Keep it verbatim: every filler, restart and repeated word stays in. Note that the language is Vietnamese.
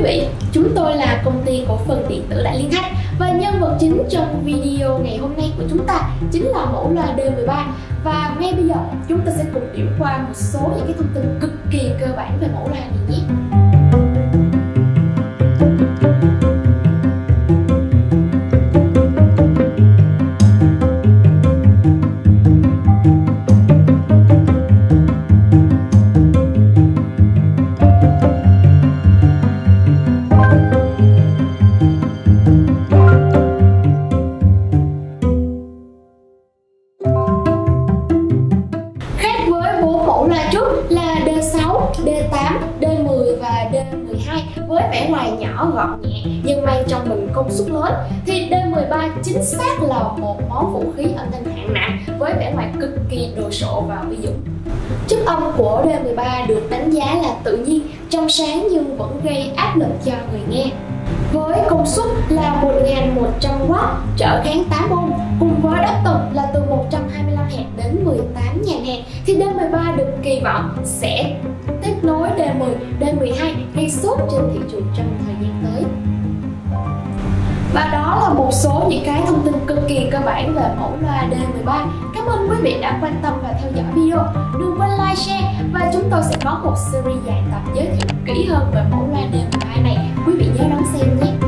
vị, chúng tôi là công ty cổ phần điện tử Đại Liên Thanh và nhân vật chính trong video ngày hôm nay của chúng ta chính là mẫu loa D mười ba. Và ngay bây giờ chúng ta sẽ cùng điểm qua một số những cái thông tin cực kỳ cơ bản về mẫu loa này nhé. Là D sáu, D tám, D mười và D mười hai với vẻ ngoài nhỏ gọn nhẹ nhưng mang trong mình công suất lớn, thì D mười ba chính xác là một món vũ khí âm thanh hạng nặng với vẻ ngoài cực kỳ đồ sộ và uy dũng. Chất âm của D mười ba được đánh giá là tự nhiên, trong sáng nhưng vẫn gây áp lực cho người nghe. Với công suất là một nghìn một trăm oát trở kháng tám ohm cùng với đáp tần là từ một trăm hai mươi lăm héc đến mười tám nghìn héc, thì D mười ba được kỳ vọng sẽ tiếp nối D mười, D mười hai gây sốt trên thị trường trong thời gian tới. Và đó là một số những cái thông tin cực kỳ cơ bản về mẫu loa D mười ba. Cảm ơn quý vị đã quan tâm và theo dõi video. Đừng quên like, share và chúng tôi sẽ có một series dài tập giới thiệu kỹ hơn về mẫu loa D mười ba này. Quý vị nhớ đón xem nhé.